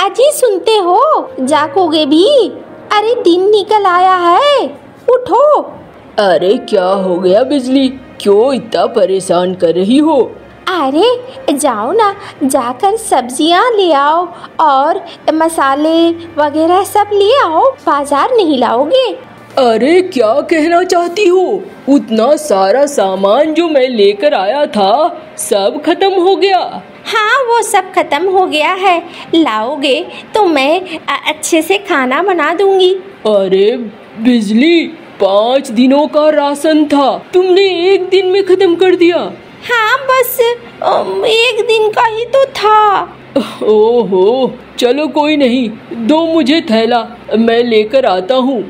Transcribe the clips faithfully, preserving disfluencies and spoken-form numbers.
जी सुनते हो, जागोगे भी? अरे दिन निकल आया है, उठो। अरे क्या हो गया बिजली, क्यों इतना परेशान कर रही हो? अरे जाओ ना, जाकर सब्जियां ले आओ और मसाले वगैरह सब ले आओ। बाजार नहीं लाओगे? अरे क्या कहना चाहती हो? उतना सारा सामान जो मैं लेकर आया था सब खत्म हो गया। हाँ वो सब खत्म हो गया है, लाओगे तो मैं अच्छे से खाना बना दूंगी। अरे बिजली, पाँच दिनों का राशन था, तुमने एक दिन में खत्म कर दिया। हाँ बस एक दिन का ही तो था। ओहो, चलो कोई नहीं, दो मुझे थैला, मैं लेकर आता हूँ।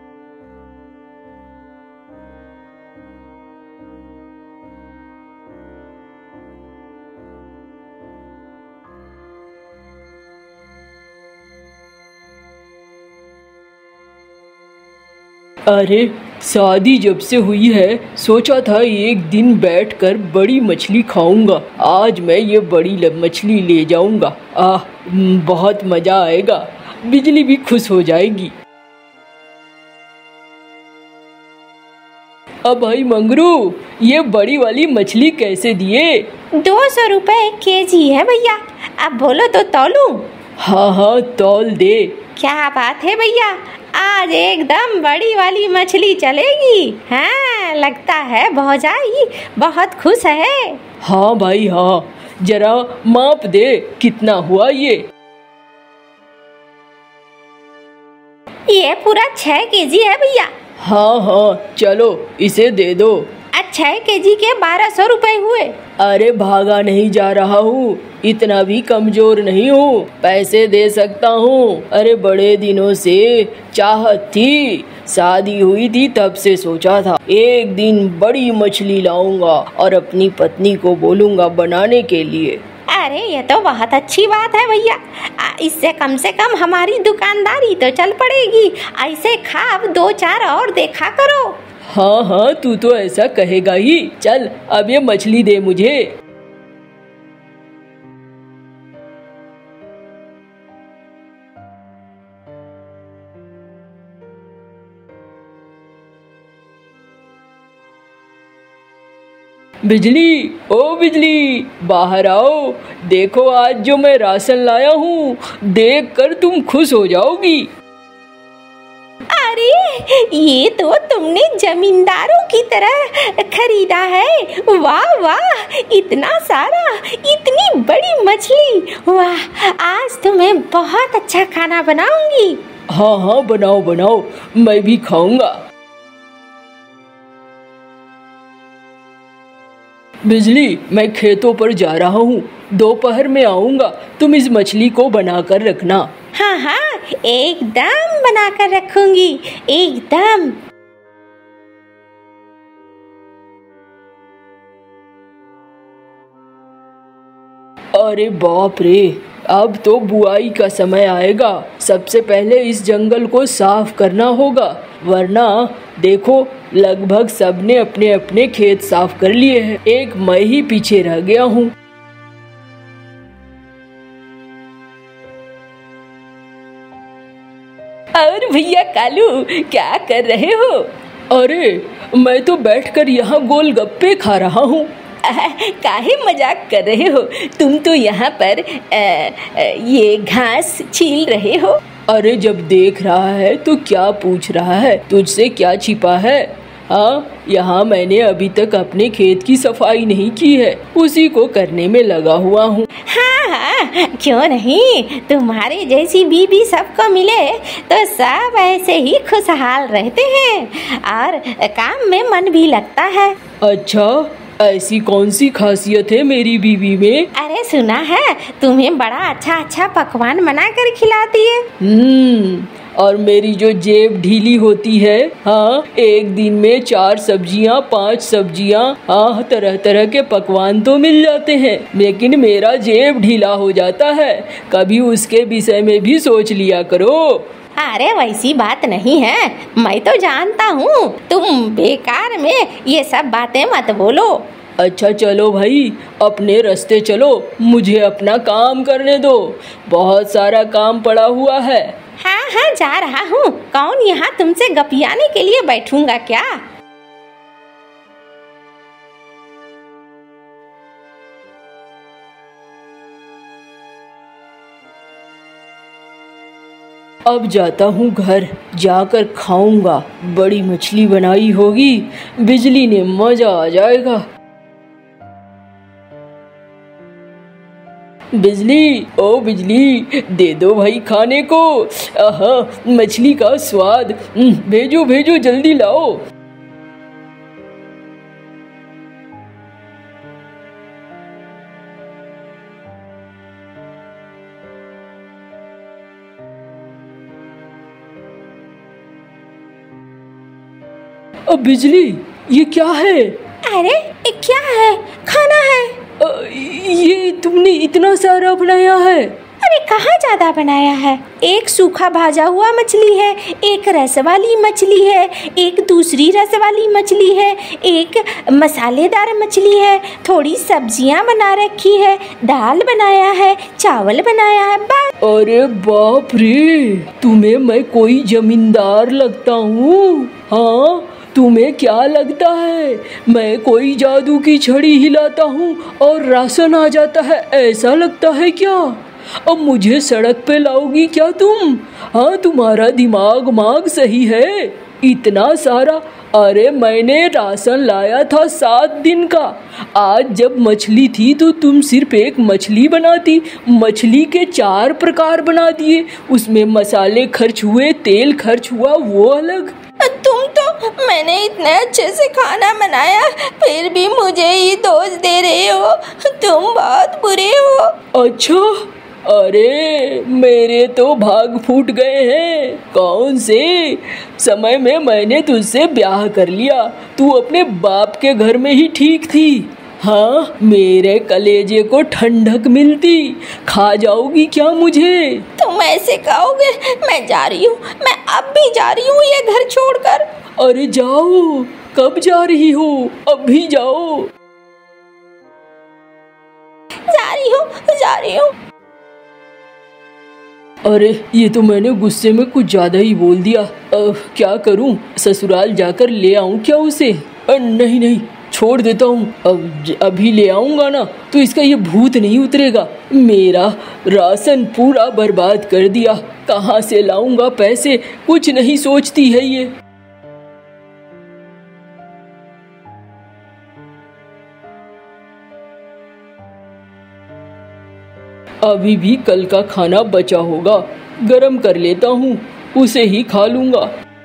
अरे शादी जब से हुई है सोचा था एक दिन बैठकर बड़ी मछली खाऊंगा। आज मैं ये बड़ी मछली ले जाऊंगा। आह बहुत मज़ा आएगा, बिजली भी खुश हो जाएगी। अब भाई मंगरू, ये बड़ी वाली मछली कैसे दिए? दो सौ रुपये के जी है भैया, अब बोलो तो तौलूं? हाँ हाँ तौल दे। क्या बात है भैया, आज एकदम बड़ी वाली मछली चलेगी। हाँ लगता है भौजाई बहुत खुश है। हाँ भाई हाँ, जरा माप दे कितना हुआ ये? ये पूरा छह केजी है भैया। हाँ हाँ चलो इसे दे दो। छह केजी के बारह सौ रुपए हुए। अरे भागा नहीं जा रहा हूँ, इतना भी कमजोर नहीं हूँ, पैसे दे सकता हूँ। अरे बड़े दिनों से चाहत थी, शादी हुई थी तब से सोचा था एक दिन बड़ी मछली लाऊंगा और अपनी पत्नी को बोलूंगा बनाने के लिए। अरे ये तो बहुत अच्छी बात है भैया, इससे कम से कम हमारी दुकानदारी तो चल पड़ेगी। ऐसे खाब दो चार और देखा करो। हाँ हाँ तू तो ऐसा कहेगा ही। चल अब ये मछली दे मुझे। बिजली, ओ बिजली, बाहर आओ, देखो आज जो मैं राशन लाया हूँ, देख कर तुम खुश हो जाओगी। अरे ये तो तुमने जमींदारों की तरह खरीदा है। वाह वाह, इतना सारा, इतनी बड़ी मछली, वाह आज तो मैं बहुत अच्छा खाना बनाऊंगी। हाँ हाँ बनाओ बनाओ, मैं भी खाऊंगा। बिजली, मैं खेतों पर जा रहा हूँ, दोपहर में आऊंगा, तुम इस मछली को बनाकर रखना। हाँ हाँ एकदम बनाकर रखूंगी, एकदम। अरे बाप रे, अब तो बुआई का समय आएगा। सबसे पहले इस जंगल को साफ करना होगा, वरना देखो लगभग सबने अपने अपने खेत साफ कर लिए हैं, एक मैं ही पीछे रह गया हूँ। और भैया कालू क्या कर रहे हो? अरे मैं तो बैठकर यहाँ गोलगप्पे खा रहा हूँ। काहे मजाक कर रहे हो, तुम तो यहाँ पर आ, आ, ये घास छील रहे हो। अरे जब देख रहा है तो क्या पूछ रहा है, तुझसे क्या छिपा है? हाँ, यहाँ मैंने अभी तक अपने खेत की सफाई नहीं की है, उसी को करने में लगा हुआ हूँ। हाँ हाँ क्यों नहीं, तुम्हारे जैसी बीबी सबको मिले तो सब ऐसे ही खुशहाल रहते हैं और काम में मन भी लगता है। अच्छा, ऐसी कौन सी खासियत है मेरी बीवी में? अरे सुना है तुम्हें बड़ा अच्छा अच्छा पकवान बना कर खिलाती है। हम्म, और मेरी जो जेब ढीली होती है, हाँ एक दिन में चार सब्जियाँ पांच सब्जियाँ, हाँ तरह तरह के पकवान तो मिल जाते हैं, लेकिन मेरा जेब ढीला हो जाता है। कभी उसके विषय में भी सोच लिया करो। अरे वैसी बात नहीं है, मैं तो जानता हूँ, तुम बेकार में ये सब बातें मत बोलो। अच्छा चलो भाई, अपने रास्ते चलो, मुझे अपना काम करने दो, बहुत सारा काम पड़ा हुआ है। हाँ हाँ जा रहा हूँ, कौन यहाँ तुमसे गपियाने के लिए बैठूंगा क्या। अब जाता हूँ घर, जाकर खाऊंगा, बड़ी मछली बनाई होगी, बिजली ने मजा आ जाएगा। बिजली, ओ बिजली, दे दो भाई खाने को। आहा, मछली का स्वाद, भेजो भेजो जल्दी लाओ। अब बिजली, ये क्या है? अरे क्या है? खाना है। आ, ये तुमने इतना सारा बनाया है? अरे कहाँ ज्यादा बनाया है, एक सूखा भाजा हुआ मछली है, एक रस वाली मछली है, एक दूसरी रस वाली मछली है, एक मसालेदार मछली है, थोड़ी सब्जियां बना रखी है, दाल बनाया है, चावल बनाया है, बस। अरे बाप रे, तुम्हें मैं कोई जमींदार लगता हूँ? हाँ, तुम्हें क्या लगता है मैं कोई जादू की छड़ी हिलाता हूँ और राशन आ जाता है, ऐसा लगता है क्या? अब मुझे सड़क पे लाओगी क्या तुम? हाँ, तुम्हारा दिमाग माग सही है, इतना सारा। अरे मैंने राशन लाया था सात दिन का, आज जब मछली थी तो तुम सिर्फ एक मछली बनाती, मछली के चार प्रकार बना दिए, उसमें मसाले खर्च हुए, तेल खर्च हुआ, वो अलग। तुम तो, मैंने इतने अच्छे से खाना बनाया फिर भी मुझे ही दोष दे रहे हो, तुम बहुत बुरे हो। अच्छा, अरे मेरे तो भाग फूट गए हैं, कौन से समय में मैंने तुझसे ब्याह कर लिया, तू अपने बाप के घर में ही ठीक थी। हाँ, मेरे कलेजे को ठंडक मिलती, खा जाओगी क्या मुझे? तुम ऐसे कहोगे? मैं जा रही हूँ, मैं अब भी जा रही हूँ ये घर छोड़कर। अरे जाओ, कब जा रही हो? अभी जाओ। जा रही हूँ, जा रही हूँ। अरे ये तो मैंने गुस्से में कुछ ज्यादा ही बोल दिया। अब क्या करूं, ससुराल जाकर ले आऊं क्या उसे? नहीं नहीं, छोड़ देता हूँ, अब अभी ले आऊंगा ना तो इसका ये भूत नहीं उतरेगा। मेरा राशन पूरा बर्बाद कर दिया, कहाँ से लाऊंगा पैसे, कुछ नहीं सोचती है ये। अभी भी कल का खाना बचा होगा, गरम कर लेता हूँ, उसे ही खा लूंगा।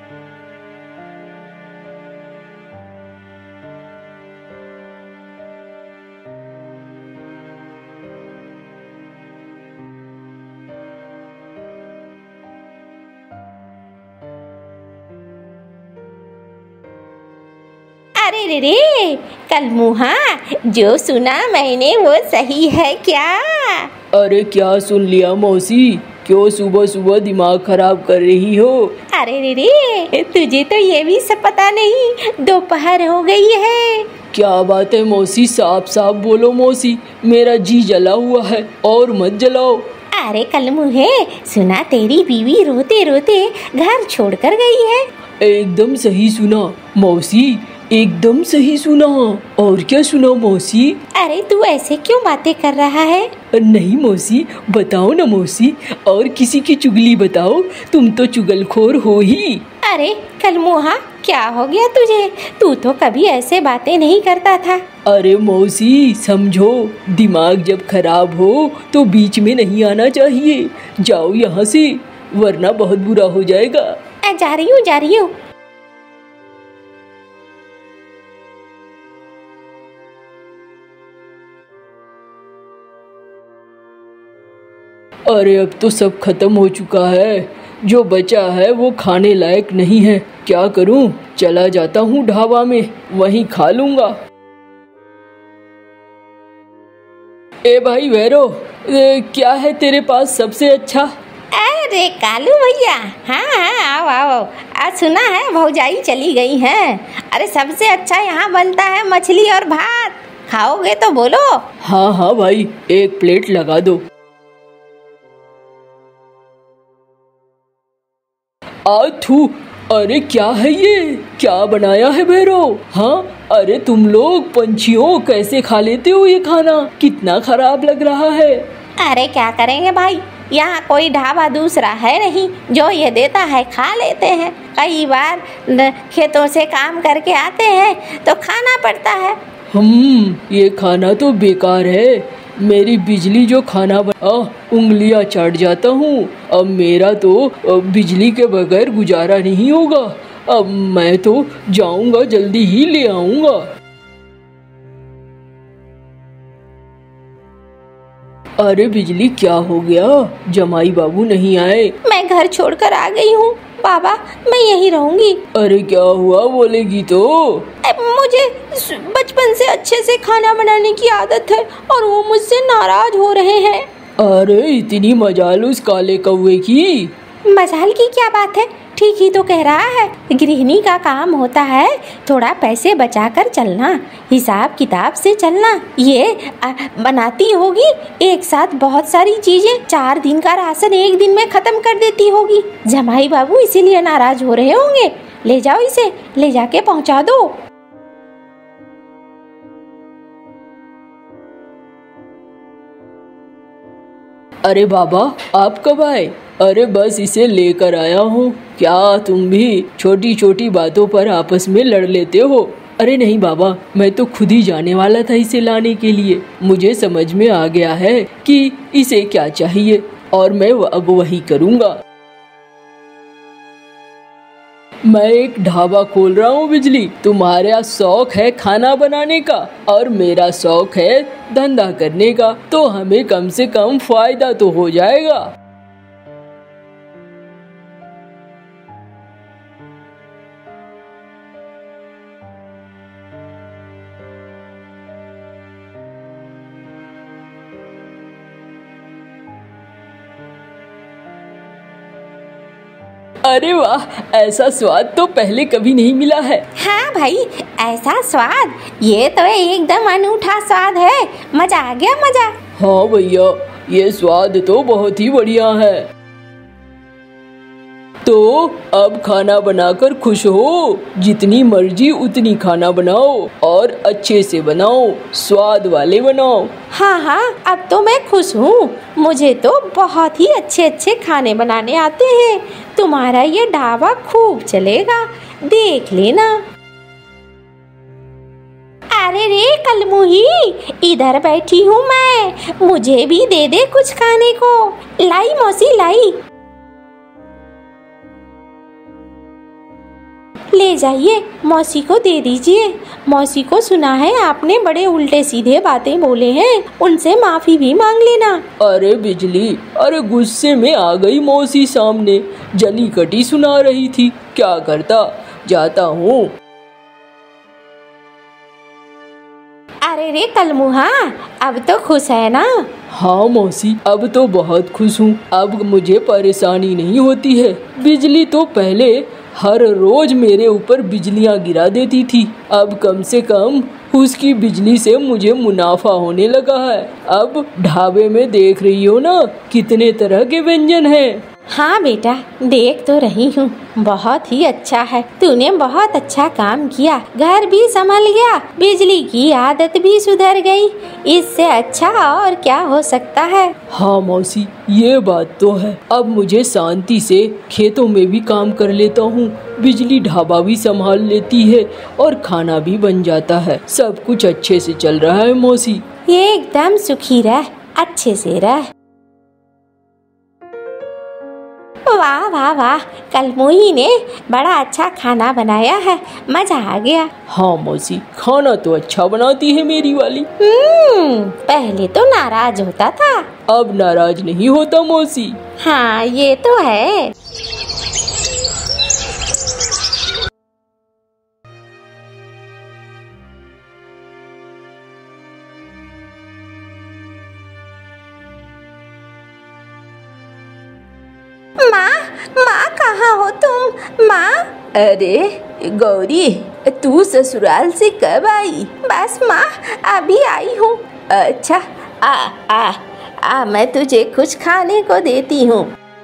अरे रे रे, कल मुहा, जो सुना मैंने वो सही है क्या? अरे क्या सुन लिया मौसी, क्यों सुबह सुबह दिमाग खराब कर रही हो? अरे रे रे, तुझे तो ये भी सब पता नहीं, दोपहर हो गई है। क्या बात है मौसी, साफ साफ बोलो मौसी, मेरा जी जला हुआ है, और मत जलाओ। अरे कल मुहे, सुना तेरी बीवी रोते रोते घर छोड़कर गई है। एकदम सही सुना मौसी, एकदम सही सुना। और क्या सुना मौसी? अरे तू ऐसे क्यों बातें कर रहा है? नहीं मौसी, बताओ ना मौसी, और किसी की चुगली बताओ, तुम तो चुगलखोर हो ही। अरे कलमुहा, क्या हो गया तुझे? तू तो कभी ऐसे बातें नहीं करता था। अरे मौसी समझो, दिमाग जब खराब हो तो बीच में नहीं आना चाहिए, जाओ यहाँ से, वरना बहुत बुरा हो जाएगा। जा रही हूँ, जा रही हूँ। अरे अब तो सब खत्म हो चुका है, जो बचा है वो खाने लायक नहीं है, क्या करूं? चला जाता हूँ ढाबा में, वहीं खा लूंगा। ए भाई वैरो, ए, क्या है तेरे पास सबसे अच्छा? अरे कालू भैया, हाँ हाँ आओ आओ। आज सुना है भौजाई चली गई है। अरे सबसे अच्छा यहाँ बनता है मछली और भात। खाओगे तो बोलो। हाँ हाँ भाई, एक प्लेट लगा दो। आथू, अरे क्या है ये, क्या बनाया है भैरव? हाँ, अरे तुम लोग पंछियों कैसे खा लेते हो ये खाना? कितना खराब लग रहा है। अरे क्या करेंगे भाई, यहाँ कोई ढाबा दूसरा है नहीं, जो ये देता है खा लेते हैं। कई बार खेतों से काम करके आते हैं तो खाना पड़ता है। हम्म, ये खाना तो बेकार है। मेरी बिजली जो खाना बना उंगलियां चाट जाता हूँ। अब मेरा तो बिजली के बगैर गुजारा नहीं होगा। अब मैं तो जाऊंगा, जल्दी ही ले आऊंगा। अरे बिजली, क्या हो गया? जमाई बाबू नहीं आए? मैं घर छोड़कर आ गई हूँ बाबा, मैं यहीं रहूंगी। अरे क्या हुआ, बोलेगी तो? मुझे बचपन से अच्छे से खाना बनाने की आदत है और वो मुझसे नाराज हो रहे हैं। अरे इतनी मजाल उस काले कौवे की? मजाल की क्या बात है, ठीक ही तो कह रहा है। गृहिणी का काम होता है थोड़ा पैसे बचाकर चलना, हिसाब किताब से चलना। ये आ, बनाती होगी एक साथ बहुत सारी चीजें, चार दिन का राशन एक दिन में खत्म कर देती होगी। जमाई बाबू इसीलिए नाराज हो रहे होंगे। ले जाओ इसे, ले जाके पहुंचा दो। अरे बाबा, आप कब आए? अरे बस इसे लेकर आया हूँ। क्या तुम भी छोटी छोटी बातों पर आपस में लड़ लेते हो? अरे नहीं बाबा, मैं तो खुद ही जाने वाला था इसे लाने के लिए। मुझे समझ में आ गया है कि इसे क्या चाहिए और मैं अब वही करूँगा। मैं एक ढाबा खोल रहा हूँ बिजली। तुम्हारा शौक है खाना बनाने का और मेरा शौक है धंधा करने का, तो हमें कम से कम फायदा तो हो जाएगा। अरे वाह, ऐसा स्वाद तो पहले कभी नहीं मिला है। हाँ भाई, ऐसा स्वाद, ये तो एकदम अनूठा स्वाद है। मजा आ गया, मजा। हाँ भैया, ये स्वाद तो बहुत ही बढ़िया है। तो अब खाना बनाकर खुश हो। जितनी मर्जी उतनी खाना बनाओ और अच्छे से बनाओ, स्वाद वाले बनाओ। हाँ हाँ, अब तो मैं खुश हूँ। मुझे तो बहुत ही अच्छे अच्छे खाने बनाने आते हैं। तुम्हारा ये ढाबा खूब चलेगा, देख लेना। अरे रे कलमुही, इधर बैठी हूँ मैं, मुझे भी दे दे कुछ खाने को। लाई मौसी, लाई। ले जाइए, मौसी को दे दीजिए। मौसी को सुना है आपने बड़े उल्टे सीधे बातें बोले हैं, उनसे माफी भी मांग लेना। अरे बिजली, अरे गुस्से में आ गई मौसी सामने, जली कटी सुना रही थी। क्या करता, जाता हूँ। अरे रे कलमुहा, अब तो खुश है ना? हाँ मौसी, अब तो बहुत खुश हूँ। अब मुझे परेशानी नहीं होती है। बिजली तो पहले हर रोज मेरे ऊपर बिजलियाँ गिरा देती थी, अब कम से कम उसकी बिजली से मुझे मुनाफा होने लगा है। अब ढाबे में देख रही हो ना, कितने तरह के व्यंजन हैं। हाँ बेटा, देख तो रही हूँ, बहुत ही अच्छा है। तूने बहुत अच्छा काम किया, घर भी संभल गया, बिजली की आदत भी सुधर गई। इससे अच्छा और क्या हो सकता है। हाँ मौसी, ये बात तो है। अब मुझे शांति से खेतों में भी काम कर लेता हूँ, बिजली ढाबा भी संभाल लेती है और खाना भी बन जाता है। सब कुछ अच्छे से चल रहा है मौसी। एकदम सुखी रह, अच्छे से रह। वाह वाह वाह, कलमुही ने बड़ा अच्छा खाना बनाया है, मजा आ गया। हाँ मौसी, खाना तो अच्छा बनाती है मेरी वाली। हम्म, पहले तो नाराज होता था, अब नाराज नहीं होता मौसी। हाँ ये तो है। माँ, माँ कहाँ हो तुम? माँ। अरे गौरी, तू ससुराल से कब आई? बस माँ अभी आई हूँ। अच्छा आ आ आ मैं तुझे कुछ खाने को देती हूँ।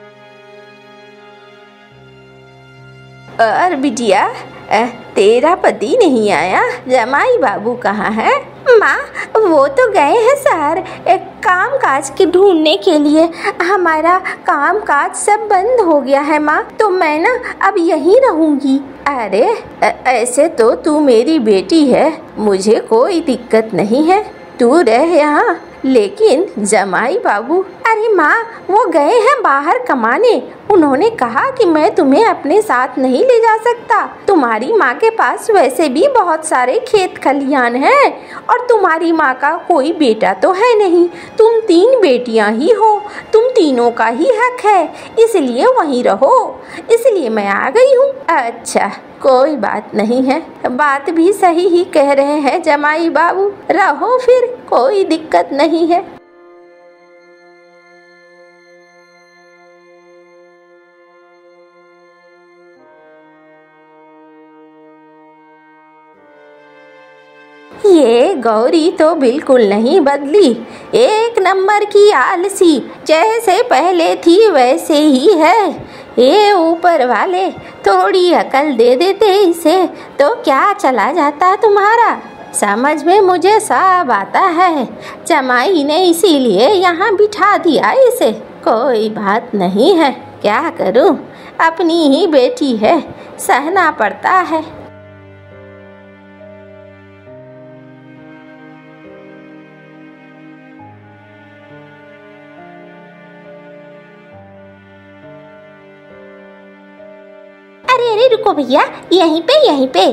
और बिटिया तेरा पति नहीं आया? जमाई बाबू कहाँ है? माँ वो तो गए हैं शहर काम काज के ढूंढने के लिए। हमारा काम काज सब बंद हो गया है माँ, तो मैं ना अब यहीं रहूंगी। अरे ऐसे तो तू मेरी बेटी है, मुझे कोई दिक्कत नहीं है, तू रह यहाँ। लेकिन जमाई बाबू? अरे माँ वो गए हैं बाहर कमाने। उन्होंने कहा कि मैं तुम्हें अपने साथ नहीं ले जा सकता। तुम्हारी माँ के पास वैसे भी बहुत सारे खेत खलियान हैं और तुम्हारी माँ का कोई बेटा तो है नहीं। तुम तीन बेटियाँ ही हो, तुम तीनों का ही हक है, इसलिए वहीं रहो। इसलिए मैं आ गई हूँ। अच्छा कोई बात नहीं है, बात भी सही ही कह रहे हैं जमाई बाबू, रहो फिर, कोई दिक्कत नहीं है। ये गौरी तो बिल्कुल नहीं बदली, एक नंबर की आलसी, जैसे पहले थी वैसे ही है। ये ऊपर वाले थोड़ी अकल दे देते इसे तो क्या चला जाता तुम्हारा। समझ में मुझे सब आता है, जमाई ने इसीलिए यहाँ बिठा दिया इसे। कोई बात नहीं है, क्या करूँ, अपनी ही बेटी है, सहना पड़ता है। अरे अरे रुको भैया, यहीं पे यहीं पे।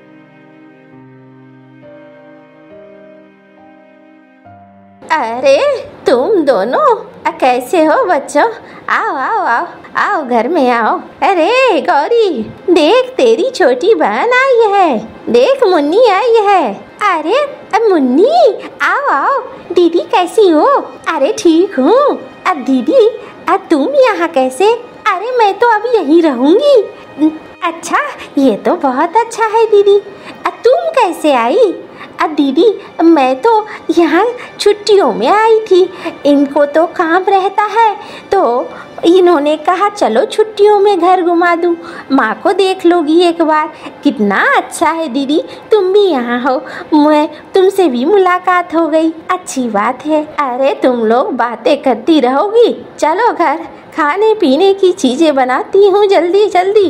अरे तुम दोनों कैसे हो बच्चों? आओ आओ आओ आओ घर में आओ। अरे गौरी देख तेरी छोटी बहन आई है, देख मुन्नी आई है। अरे मुन्नी आओ आओ, दीदी कैसी हो? अरे ठीक हूँ। अब दीदी अब तुम यहाँ कैसे? अरे मैं तो अब यहीं रहूँगी। अच्छा ये तो बहुत अच्छा है दीदी। अब तुम कैसे आई? अब दीदी मैं तो यहाँ छुट्टियों में आई थी, इनको तो काम रहता है तो इन्होंने कहा चलो छुट्टियों में घर घुमा दूँ, माँ को देख लोगी एक बार। कितना अच्छा है दीदी तुम भी यहाँ हो, मैं तुमसे भी मुलाकात हो गई, अच्छी बात है। अरे तुम लोग बातें करती रहोगी, चलो घर, खाने पीने की चीज़ें बनाती हूँ जल्दी जल्दी।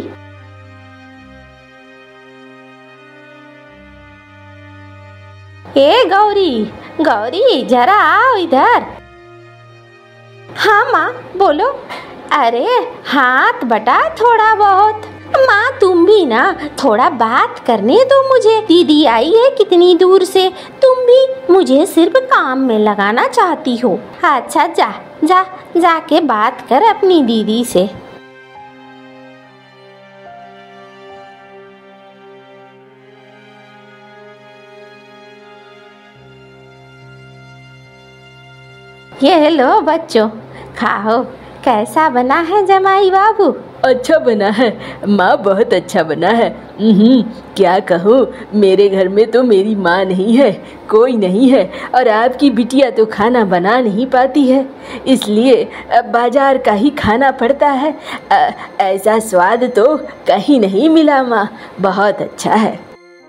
ए गौरी गौरी जरा आओ इधर। हाँ माँ बोलो। अरे हाथ बटा थोड़ा बहुत। माँ तुम भी ना थोड़ा बात करने दो मुझे, दीदी आई है कितनी दूर से, तुम भी मुझे सिर्फ काम में लगाना चाहती हो। अच्छा जा जा जाके बात कर अपनी दीदी से। ये लो बच्चों खाओ, कैसा बना है जमाई बाबू? अच्छा बना है माँ, बहुत अच्छा बना है। हम्म क्या कहूँ, मेरे घर में तो मेरी माँ नहीं है, कोई नहीं है, और आपकी बिटिया तो खाना बना नहीं पाती है, इसलिए बाजार का ही खाना पड़ता है। आ, ऐसा स्वाद तो कहीं नहीं मिला माँ, बहुत अच्छा है।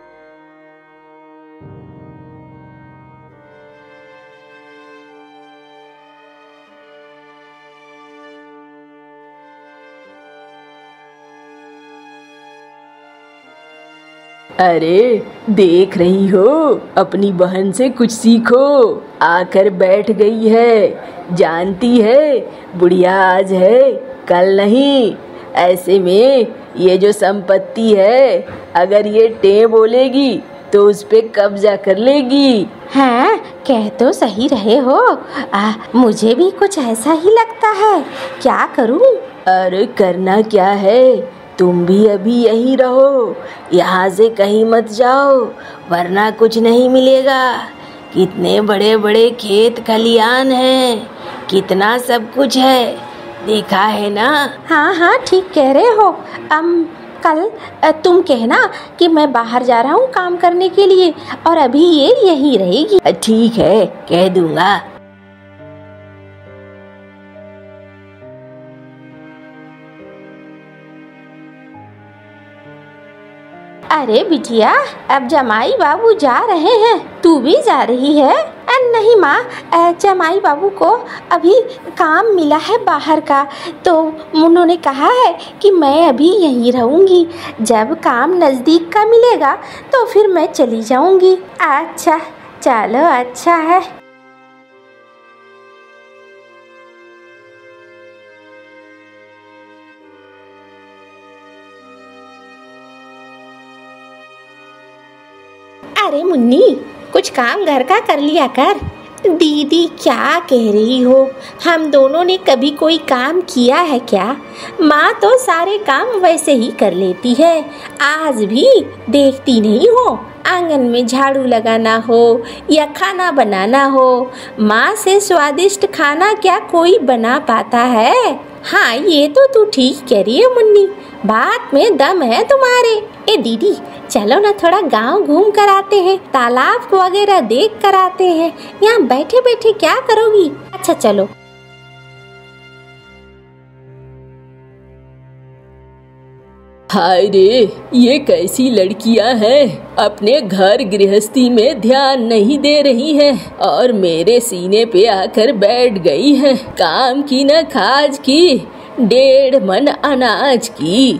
अरे देख रही हो, अपनी बहन से कुछ सीखो, आकर बैठ गई है। जानती है बुढ़िया आज है कल नहीं, ऐसे में ये जो संपत्ति है अगर ये टे बोलेगी तो उस पे कब्जा कर लेगी। हाँ कह तो सही रहे हो, आ, मुझे भी कुछ ऐसा ही लगता है, क्या करूं? अरे करना क्या है, तुम भी अभी यहीं रहो, यहाँ से कहीं मत जाओ, वरना कुछ नहीं मिलेगा। कितने बड़े बड़े खेत खलियान हैं, कितना सब कुछ है, देखा है ना? हाँ हाँ ठीक कह रहे हो। अम कल अ, तुम कहना कि मैं बाहर जा रहा हूँ काम करने के लिए और अभी ये यहीं रहेगी। ठीक है, कह दूंगा। अरे बिटिया, अब जमाई बाबू जा रहे हैं, तू भी जा रही है? अ, नहीं माँ, अ, जमाई बाबू को अभी काम मिला है बाहर का, तो उन्होंने कहा है कि मैं अभी यहीं रहूँगी। जब काम नज़दीक का मिलेगा तो फिर मैं चली जाऊँगी। अच्छा, चलो अच्छा है। अरे मुन्नी, कुछ काम घर का कर लिया कर। दीदी क्या कह रही हो, हम दोनों ने कभी कोई काम किया है क्या? माँ तो सारे काम वैसे ही कर लेती है। आज भी देखती नहीं हो, आंगन में झाड़ू लगाना हो या खाना बनाना हो, माँ से स्वादिष्ट खाना क्या कोई बना पाता है? हाँ, ये तो तू ठीक कह रही है मुन्नी, बात में दम है तुम्हारे। ए दीदी, चलो ना थोड़ा गांव घूम कर आते हैं, तालाब वगैरह देख कर आते हैं। यहाँ बैठे बैठे क्या करोगी? अच्छा चलो। हाय रे, ये कैसी लड़कियां हैं, अपने घर गृहस्थी में ध्यान नहीं दे रही हैं और मेरे सीने पे आकर बैठ गई हैं। काम की न खाज की, डेढ़ मन अनाज की।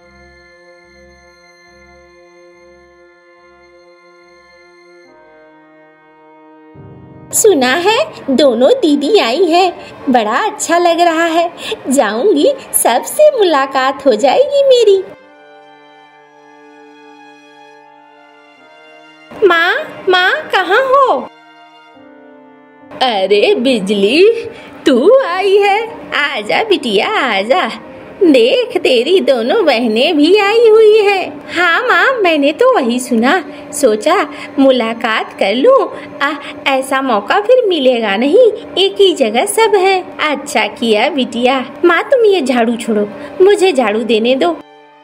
सुना है दोनों दीदी आई है, बड़ा अच्छा लग रहा है। जाऊंगी, सबसे मुलाकात हो जाएगी मेरी। माँ, माँ कहाँ हो? अरे बिजली, तू आई है? आजा बिटिया आजा, देख तेरी दोनों बहनें भी आई हुई है। हाँ माँ, मैंने तो वही सुना, सोचा मुलाकात कर लूं। आ, ऐसा मौका फिर मिलेगा नहीं, एक ही जगह सब है। अच्छा किया बिटिया। माँ तुम ये झाड़ू छोड़ो, मुझे झाड़ू देने दो।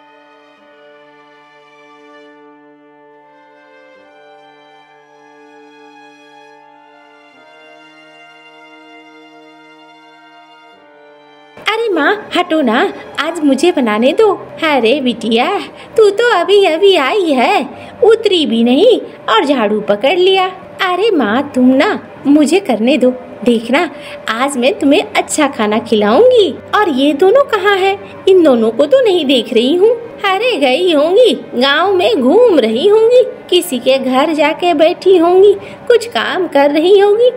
अरे माँ हटो ना, आज मुझे बनाने दो। अरे बिटिया, तू तो अभी अभी आई है, उतरी भी नहीं और झाड़ू पकड़ लिया। अरे माँ तुम ना मुझे करने दो, देखना आज मैं तुम्हें अच्छा खाना खिलाऊंगी। और ये दोनों कहाँ है? इन दोनों को तो नहीं देख रही हूँ। अरे गई होंगी, गांव में घूम रही होंगी, किसी के घर जाके बैठी होंगी, कुछ काम कर रही होंगी।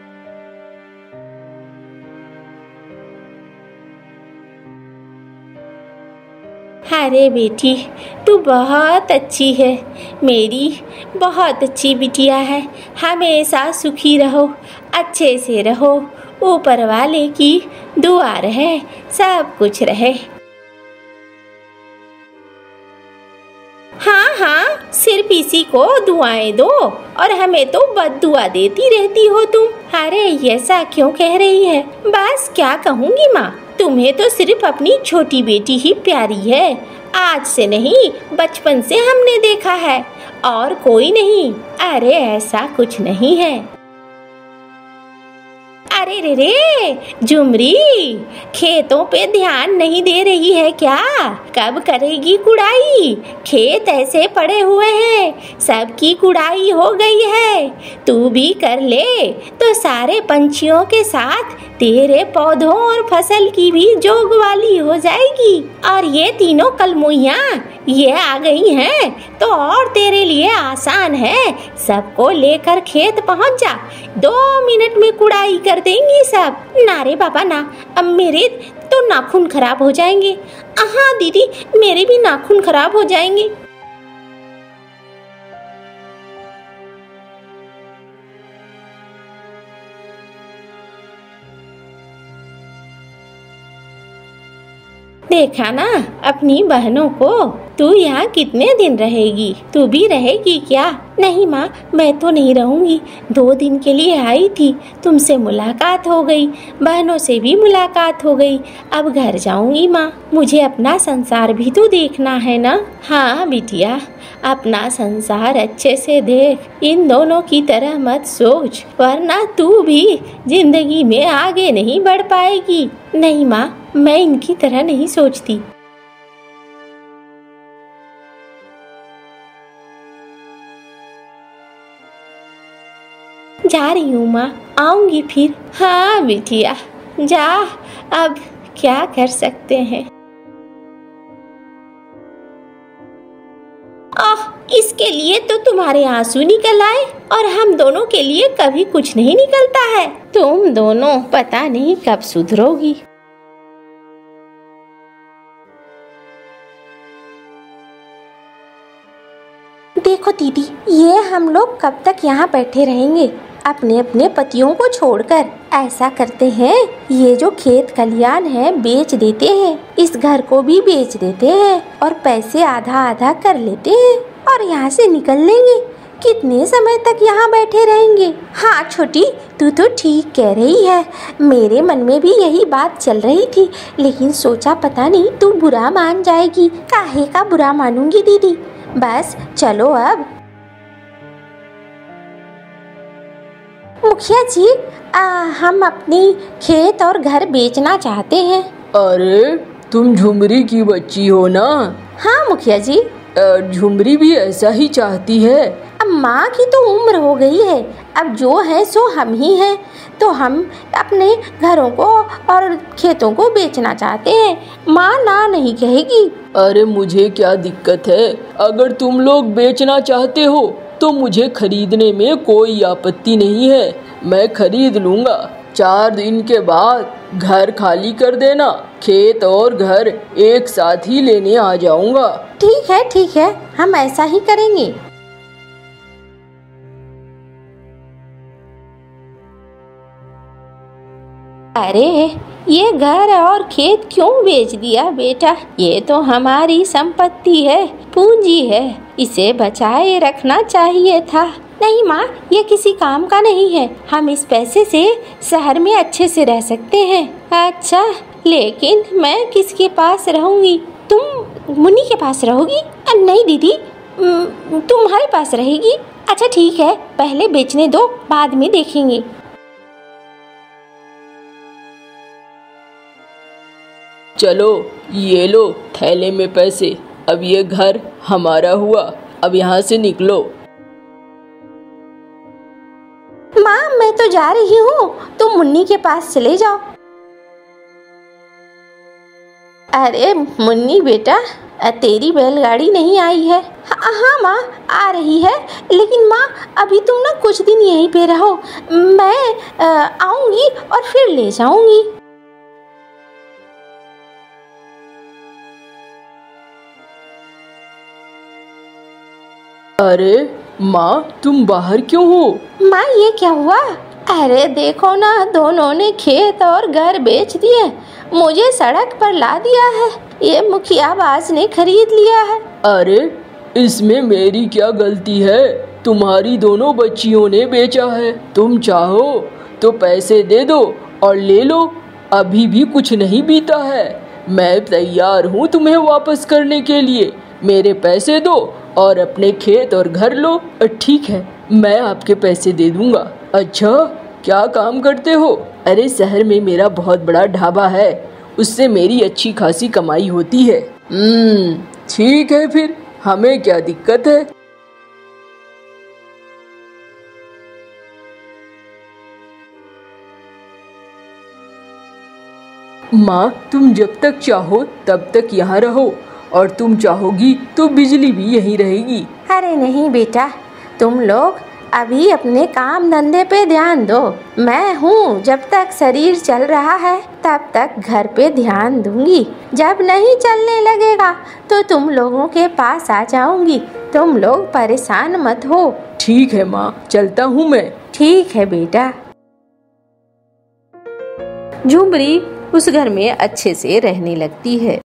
अरे बेटी, तू बहुत अच्छी है, मेरी बहुत अच्छी बिटिया है। हमेशा सुखी रहो, अच्छे से रहो, ऊपर वाले की दुआ रहे, सब कुछ रहे। हाँ हाँ, सिर्फ इसी को दुआएं दो और हमें तो बद्दुआ देती रहती हो तुम। अरे ऐसा क्यों कह रही है? बस क्या कहूँगी माँ, तुम्हें तो सिर्फ अपनी छोटी बेटी ही प्यारी है। आज से नहीं, बचपन से हमने देखा है, और कोई नहीं। अरे ऐसा कुछ नहीं है। अरे रे रे झुमरी, खेतों पे ध्यान नहीं दे रही है क्या? कब करेगी कुड़ाई? खेत ऐसे पड़े हुए हैं, सबकी कुड़ाई हो गई है। तू भी कर ले तो सारे पंछियों के साथ तेरे पौधों और फसल की भी जोग वाली हो जाएगी। और ये तीनों कलमुइयाँ ये आ गई हैं तो और तेरे लिए आसान है। सबको लेकर खेत पहुँच जा, दो मिनट में कुड़ाई कर देंगी सब। ना रे बाबा ना, अब मेरे तो नाखून खराब हो जाएंगे। हाँ दीदी, मेरे भी नाखून खराब हो जाएंगे। देखा ना अपनी बहनों को, तू यहाँ कितने दिन रहेगी? तू भी रहेगी क्या? नहीं माँ, मैं तो नहीं रहूँगी। दो दिन के लिए आई थी, तुमसे मुलाकात हो गई, बहनों से भी मुलाकात हो गई। अब घर जाऊँगी माँ, मुझे अपना संसार भी तो देखना है ना। हाँ बिटिया, अपना संसार अच्छे से देख, इन दोनों की तरह मत सोच, वरना तू भी जिंदगी में आगे नहीं बढ़ पाएगी। नहीं माँ, मैं इनकी तरह नहीं सोचती। जा रही हूँ माँ, आऊंगी फिर। हाँ बिटिया जा, अब क्या कर सकते हैं। आह, इसके लिए तो तुम्हारे आंसू निकल आए, और हम दोनों के लिए कभी कुछ नहीं निकलता है। तुम दोनों पता नहीं कब सुधरोगी। देखो दीदी, ये हम लोग कब तक यहाँ बैठे रहेंगे अपने अपने पतियों को छोड़कर? ऐसा करते हैं, ये जो खेत खलियान है बेच देते हैं, इस घर को भी बेच देते हैं और पैसे आधा आधा कर लेते हैं और यहाँ से निकल लेंगे। कितने समय तक यहाँ बैठे रहेंगे? हाँ छोटी, तू तो ठीक कह रही है, मेरे मन में भी यही बात चल रही थी, लेकिन सोचा पता नहीं तू बुरा मान जाएगी। काहे का बुरा मानूंगी दीदी, बस चलो अब। मुखिया जी, आ, हम अपनी खेत और घर बेचना चाहते हैं। अरे तुम झुमरी की बच्ची हो ना? हाँ मुखिया जी। झुमरी भी ऐसा ही चाहती है। अब माँ की तो उम्र हो गई है, अब जो है सो हम ही हैं, तो हम अपने घरों को और खेतों को बेचना चाहते हैं। माँ ना नहीं कहेगी। अरे मुझे क्या दिक्कत है, अगर तुम लोग बेचना चाहते हो तो मुझे खरीदने में कोई आपत्ति नहीं है, मैं खरीद लूँगा। चार दिन के बाद घर खाली कर देना, खेत और घर एक साथ ही लेने आ जाऊँगा। ठीक है ठीक है, हम ऐसा ही करेंगे। अरे ये घर और खेत क्यों बेच दिया बेटा? ये तो हमारी संपत्ति है, पूंजी है, इसे बचाए रखना चाहिए था। नहीं माँ, ये किसी काम का नहीं है, हम इस पैसे से शहर में अच्छे से रह सकते हैं। अच्छा, लेकिन मैं किसके पास रहूंगी? तुम मुन्नी के पास रहोगी? नहीं दीदी, तुम्हारे पास रहेगी। अच्छा ठीक है, पहले बेचने दो, बाद में देखेंगे। चलो ये लो थैले में पैसे, अब ये घर हमारा हुआ, अब यहाँ से निकलो। माँ मैं तो जा रही हूँ, तुम मुन्नी के पास चले जाओ। अरे मुन्नी बेटा, तेरी बैलगाड़ी नहीं आई है? हाँ माँ आ रही है, लेकिन माँ अभी तुम ना कुछ दिन यहीं पे रहो, मैं आऊंगी और फिर ले जाऊंगी। अरे माँ, तुम बाहर क्यों हो? माँ ये क्या हुआ? अरे देखो ना, दोनों ने खेत और घर बेच दिए, मुझे सड़क पर ला दिया है, ये मुखियाबाज ने खरीद लिया है। अरे इसमें मेरी क्या गलती है? तुम्हारी दोनों बच्चियों ने बेचा है, तुम चाहो तो पैसे दे दो और ले लो, अभी भी कुछ नहीं बीता है, मैं तैयार हूँ तुम्हें वापस करने के लिए। मेरे पैसे दो और अपने खेत और घर लो। ठीक है, मैं आपके पैसे दे दूंगा। अच्छा, क्या काम करते हो? अरे शहर में मेरा बहुत बड़ा ढाबा है, उससे मेरी अच्छी खासी कमाई होती है। हम्म ठीक है, फिर हमें क्या दिक्कत है। माँ, तुम जब तक चाहो तब तक यहाँ रहो, और तुम चाहोगी तो बिजली भी यहीं रहेगी। अरे नहीं बेटा, तुम लोग अभी अपने काम धंधे पे ध्यान दो, मैं हूँ, जब तक शरीर चल रहा है तब तक घर पे ध्यान दूंगी, जब नहीं चलने लगेगा तो तुम लोगों के पास आ जाऊंगी, तुम लोग परेशान मत हो। ठीक है माँ, चलता हूँ मैं। ठीक है बेटा। झुमरी उस घर में अच्छे से रहने लगती है।